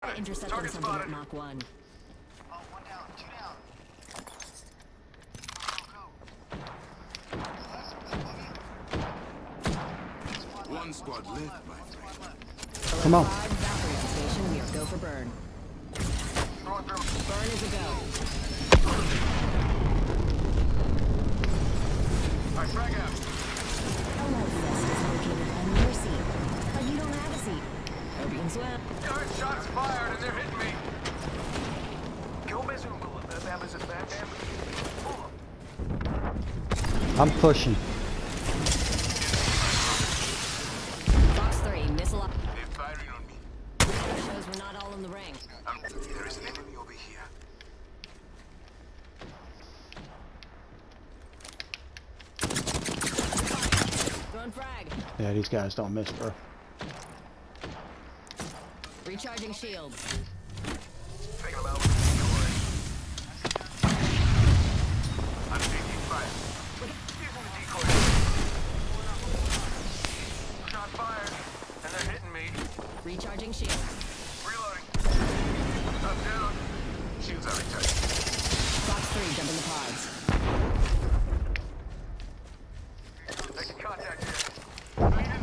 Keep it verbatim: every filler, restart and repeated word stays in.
Intercept on Target something spotted. at Mach one. Oh, one down, two down. Go, go, go. One squad left, my friend. Come on. Five Valkyrie station. We are go for burn. Throwing through. Burn is a go. Alright, frag out. Hello, Fest is located on your seat. But you don't have a seat. Hope you can swim. Yard shots fired and they're hitting me. Go mesmo, that was a bad man. I'm pushing. Fox three, missile up. They're firing on me. Shows we're not all in the ring. Um, there is an enemy over here. Throwing frag. Yeah, these guys don't miss, bro. Recharging shields. Taking them out. I'm taking fire. Using the decoy. Shot fired, and they're hitting me. Recharging shields. Reloading. Up down. Shields are recharged. Fox three, jumping the pods. Taking contact here.